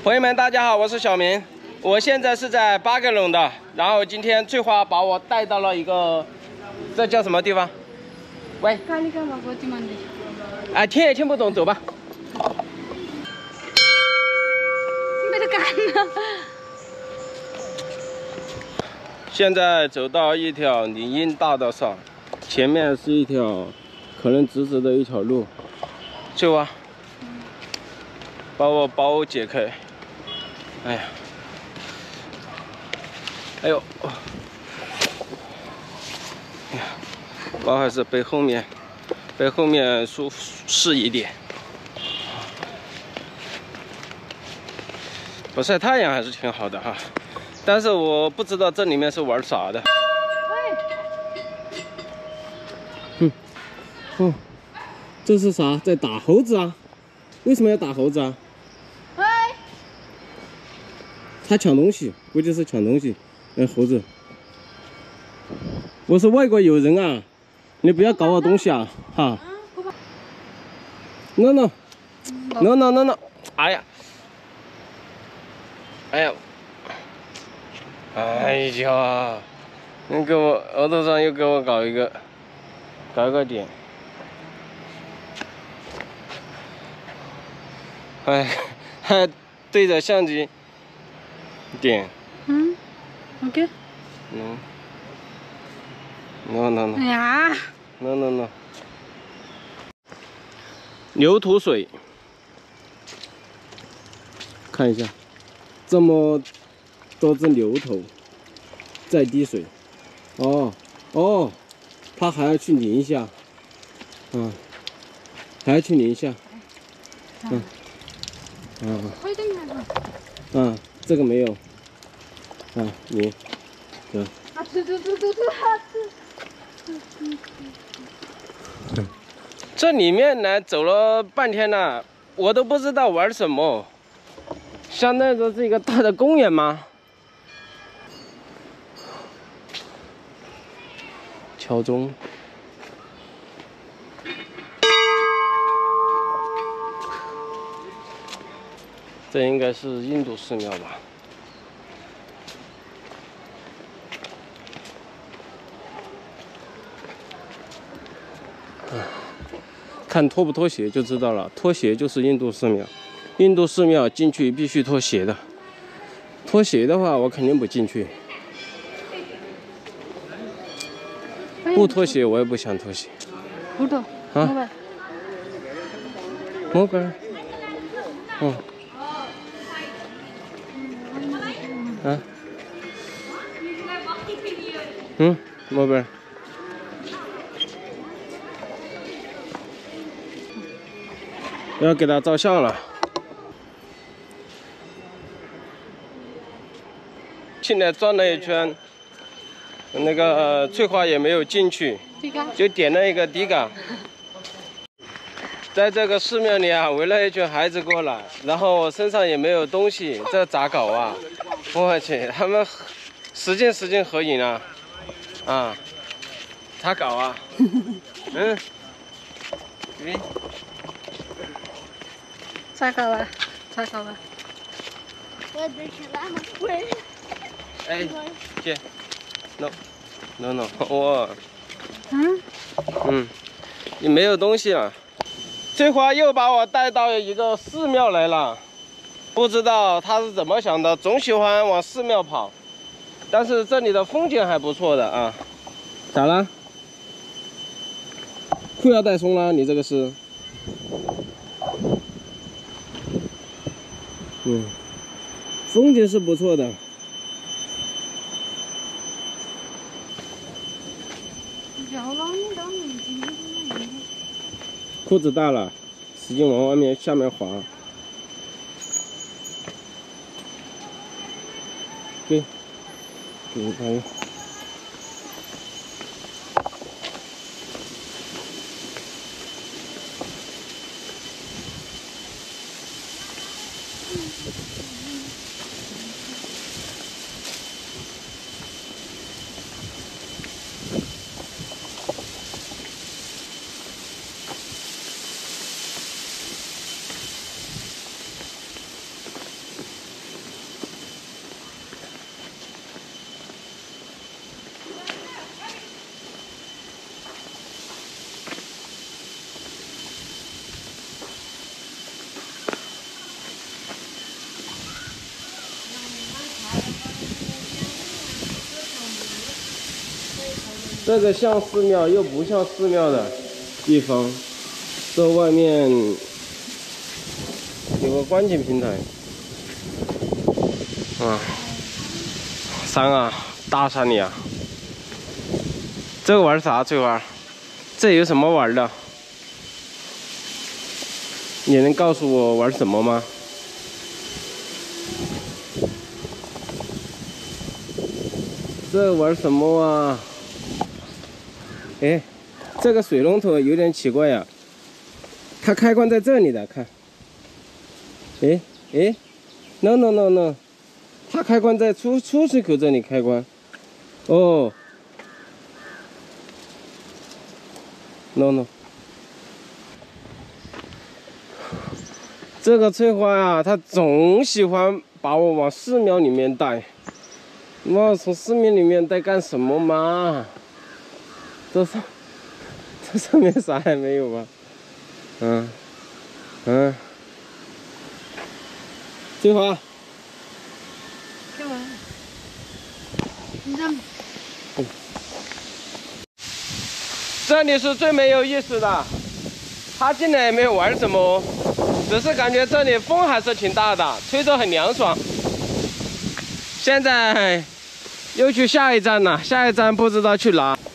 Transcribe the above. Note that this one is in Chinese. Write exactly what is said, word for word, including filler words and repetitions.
朋友们，大家好，我是小明，我现在是在巴格隆的，然后今天翠花把我带到了一个，这叫什么地方？喂，哎，听也听不懂，走吧。 没得干了。 现在走到一条林荫大道上，前面是一条可能直直的一条路，翠花，把我包解开。 哎呀，哎呦，哎呀，包还是背后面，背后面舒适一点。不晒太阳还是挺好的哈，但是我不知道这里面是玩啥的。嗯，哦，这是啥？在打猴子啊？为什么要打猴子啊？ 他抢东西，估计是抢东西。哎，猴子，我是外国友人啊，你不要搞我东西啊，哈。no no no no no no， 哎呀，哎呀，哎呀，你给我额头上又给我搞一个，搞一个点。哎，还对着相机。 点， 嗯 ，OK， 嗯 ，no no no， 哎呀 ，no no no， 牛吐水，看一下，这么多只牛头在滴水，哦哦，它还要去淋一下，嗯，还要去淋一下，嗯，嗯，嗯。 这个没有，啊，你，对。啊，吃吃吃吃吃，吃。这里面呢，走了半天了，我都不知道玩什么。相当于说是一个大的公园吗？敲钟。这应该是印度寺庙吧？看脱不脱鞋就知道了，脱鞋就是印度寺庙。印度寺庙进去必须脱鞋的，脱鞋的话我肯定不进去。不脱鞋我也不想脱鞋。 不脱。啊？ 摸根。嗯。 啊，嗯，宝贝儿，要给他照相了。现在转了一圈，那个翠花也没有进去，就点了一个迪嘎。在这个寺庙里啊，围了一群孩子过来，然后我身上也没有东西，这咋搞啊？ 我去，他们使劲使劲合影啊，啊，咋搞啊？嗯，嗯， 咋搞啊？咋搞啊？ 我这是那么贵。 哎，姐 ，no no no， 我， 嗯嗯，你没有东西了。翠花又把我带到一个寺庙来了。 不知道他是怎么想的，总喜欢往寺庙跑，但是这里的风景还不错的啊。咋了？裤腰带松了？你这个是？嗯，风景是不错的。裤子大了，使劲往外面下面滑。 给，给朋友。 这个像寺庙又不像寺庙的地方，这外面有个观景平台。啊，山啊，大山里啊。这个玩啥？翠花？这有什么玩的？你能告诉我玩什么吗？这玩什么啊？哎，这个水龙头有点奇怪呀、啊，它开关在这里的，看。哎哎 ，no no no no， 它开关在出出水口这里开关。哦 ，no no。这个翠花呀、啊，它总喜欢把我往寺庙里面带。我从寺庙里面带干什么嘛？这上这上面啥也没有吧？嗯嗯，翠花， 干嘛？你这。 这里是最没有意思的。他进来也没有玩什么，只是感觉这里风还是挺大的，吹着很凉爽。现在又去下一站了，下一站不知道去哪。